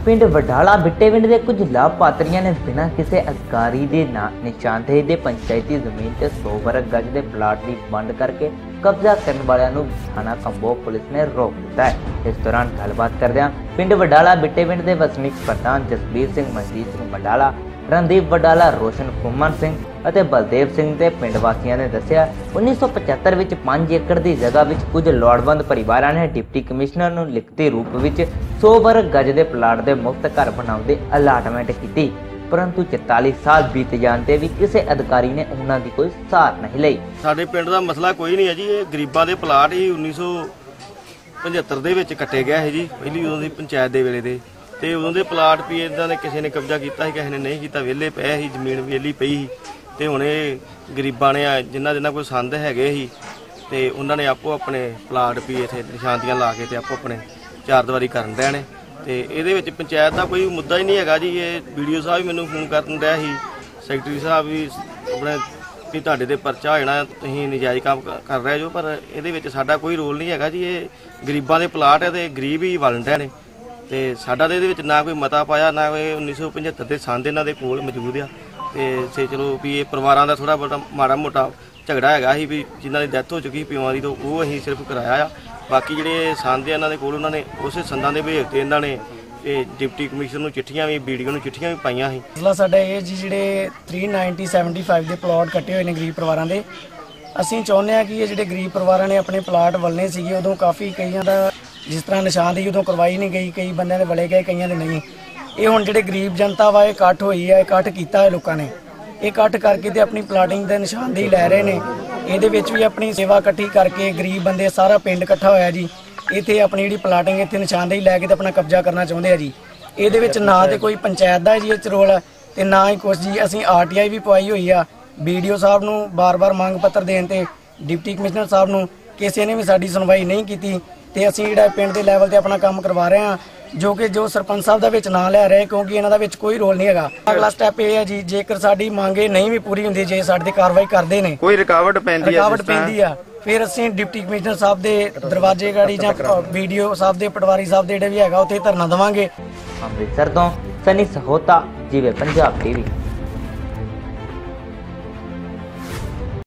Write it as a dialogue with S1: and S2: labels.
S1: पिंड वडाला बिट्टेविंड के कुछ लाभपात्रियों ने बिना किसी अधिकारी के निशानदेही के पंचायती जमीन से 100 वर्ग गज के प्लाट की वंड करके कब्जा करने वालों थाना कंबो पुलिस ने रोक दिता है। इस दौरान गलबात करदे पिंड वडाला बिट्टेविंड के वसनीक प्रधान जसबीर सिंह, मनजीत सिंह वडाला, रणदीप वडाला, रोशन कुमन सिंह और बलदेव सिंह के पिंड वासियों ने दस्सिया 1975 में 5 एकड़ की जगह में कुछ लोड़वंद परिवारों ने डिप्टी कमिश्नर को लिखती रूप में 100 वर्ग गज के प्लाट के मुफ्त घर बनाने की अलाटमेंट की, परंतु 44 साल बीत जाते भी किसी अधिकारी ने उन्होंने कोई सार नहीं ली।
S2: साडे पिंड का मसला कोई नहीं है जी, ये गरीबां दे प्लाट ही 1975 के कट्टे गए है जी, पहली उदों की पंचायत के वेले दे ते उदों दे प्लाट भी इदां ने किसी ने कब्जा किया, किसी ने नहीं किया, वेले पे ही जमीन वेली पई ही ते हुण गरीबां ने जिन्हां कोई संद हैगे ही ते उन्हां ने आपो अपने प्लाट भी इत्थे निशानदियां ला के ते आपो अपने चारदीवारी करन दे ने ते इहदे विच पंचायत दा कोई मुद्दा ही नहीं हैगा जी। ये वीडियो साहब भी मैनूं फोन करन दिया ही, सैकटरी साहब भी अपने भी तुहाडे ते परचा हो जाना, तुसीं नजायज़ काम कर रहे जो, पर इहदे विच साडा कोई रोल नहीं हैगा जी। ये गरीबां दे प्लाट है ते गरीब ही वलण ने ते साडा ते इहदे विच ना कोई मता पाया ना कोई 1975 दे संद इन्हां दे कोल मौजूद आ ते चलो भी ये परिवारां दा थोड़ा बड़ा माड़ा मोटा झगड़ा हैगा ही भी जिन्हां दी डैथ हो चुकी पिओां दी, तो वो असीं सिर्फ कराया आ। बाकी जिहड़े संद इन्हां दे कोल उन्होंने उस संदां दे भेज ते इन्हां ने डिप्टी कमिश्नर नूं चिट्ठियां भी बीडीओ नूं चिट्ठियां भी पाईयां ਸੀ।
S3: ਮਸਲਾ ਸਾਡਾ ਇਹ ਜੀ ਜਿਹੜੇ 39075 ਦੇ ਪਲਾਟ ਕੱਟੇ ਹੋਏ ਨੇ ਗਰੀਬ ਪਰਿਵਾਰਾਂ ਦੇ, ਅਸੀਂ ਚਾਹੁੰਦੇ ਹਾਂ ਕਿ ਇਹ ਜਿਹੜੇ ਗਰੀਬ ਪਰਿਵਾਰਾਂ ਨੇ ਆਪਣੇ ਪਲਾਟ ਵਲਣੇ ਸੀਗੇ ਉਦੋਂ ਕਾਫੀ ਕਈਆਂ ਦਾ ਜਿਸ ਤਰ੍ਹਾਂ ਨਿਸ਼ਾਨਦੇਹੀ ਉਦੋਂ ਕਰਵਾਈ ਨਹੀਂ ਗਈ, ਕਈ ਬੰਦਿਆਂ ਦੇ ਵਲੇ ਗਏ, ਕਈਆਂ ਦੇ ਨਹੀਂ। ਇਹ ਹੁਣ ਜਿਹੜੇ ਗਰੀਬ ਜਨਤਾ ਵਾ ਇਹ ਇਕੱਠ ਹੋਈ ਹੈ, ਇਕੱਠ ਕੀਤਾ ਹੈ ਲੋਕਾਂ ਨੇ, ਇਹ ਇਕੱਠ ਕਰਕੇ ਤੇ ਆਪਣੀ ਪਲਾਟਿੰਗ ਦੇ ਨਿਸ਼ਾਨਦੇਹੀ ਲੈ ਰਹੇ ਨੇ। ਇਹਦੇ ਵਿੱਚ ਵੀ ਆਪਣੀ ਸੇਵਾ ਇਕੱਠੀ ਕਰਕੇ ਗਰੀਬ ਬੰਦੇ ਸਾਰਾ ਪਿੰਡ ਇਕੱਠਾ ਹੋਇਆ ਜੀ, ਇੱਥੇ ਆਪਣੀ ਜਿਹੜੀ ਪਲਾਟਿੰਗ ਇੱਥੇ ਨਿਸ਼ਾਨਦੇਹੀ ਲੈ ਕੇ ਤੇ ਆਪਣਾ ਕਬਜ਼ਾ ਕਰਨਾ ਚਾਹੁੰਦੇ ਆ ਜੀ। ਇਹਦੇ ਵਿੱਚ ਨਾ ਤੇ ਕੋਈ ਪੰਚਾਇਤ ਦਾ ਜੀ ਇਹ 'ਚ ਰੋਲ ਤੇ ਨਾ ਹੀ ਕੁਛ ਜੀ। ਅਸੀਂ RTI ਵੀ ਪਵਾਈ ਹੋਈ ਆ, BDO ਸਾਹਿਬ ਨੂੰ ਬਾਰ-ਬਾਰ ਮੰਗ ਪੱਤਰ ਦੇਣ ਤੇ ਡਿਪਟੀ ਕਮਿਸ਼ਨਰ ਸਾਹਿਬ ਨੂੰ ਕਿਸੇ ਨੇ ਵੀ ਸਾਡੀ ਸੁਣਵਾਈ ਨਹੀਂ ਕੀਤੀ ਤੇ ਅਸੀਂ ਜਿਹੜਾ ਪਿੰਡ ਦੇ ਲੈਵਲ ਤੇ ਆਪਣਾ ਕੰਮ ਕਰਵਾ ਰਹੇ ਹਾਂ, ਜੋ ਸਰਪੰਚ ਸਾਹਿਬ ਦਾ ਵਿੱਚ ਨਾਂ ਲੈ ਰਹੇ, ਕਿਉਂਕਿ ਇਹਨਾਂ ਦਾ ਵਿੱਚ ਕੋਈ ਰੋਲ ਨਹੀਂ ਹੈਗਾ। ਅਗਲਾ ਸਟੈਪ ਇਹ ਹੈ ਜੀ, ਜੇਕਰ ਸਾਡੀ ਮੰਗੇ ਨਹੀਂ ਵੀ ਪੂਰੀ ਹੁੰਦੀ, ਜੇ ਸਾਡੇ ਤੇ ਕਾਰਵਾਈ ਕਰਦੇ ਨੇ, ਕੋਈ ਰੁਕਾਵਟ ਪੈਂਦੀ ਆ ਫਿਰ ਅਸੀਂ ਡਿਪਟੀ ਕਮਿਸ਼ਨਰ ਸਾਹਿਬ ਦੇ ਦਰਵਾਜ਼ੇ ਗਾੜੀ ਜਾਂ BDO ਸਾਹਿਬ ਦੇ ਪਟਵਾਰੀ ਸਾਹਿਬ ਦੇ ਜਿਹੜੇ ਵੀ ਹੈਗਾ ਉੱਥੇ ਧਰਨਾ ਦੇਵਾਂਗੇ।
S1: ਅੰਮ੍ਰਿਤਸਰ ਤੋਂ ਸਨੀ ਸਹੋਤਾ, ਜਿਵੇਂ ਪੰਜਾਬ TV।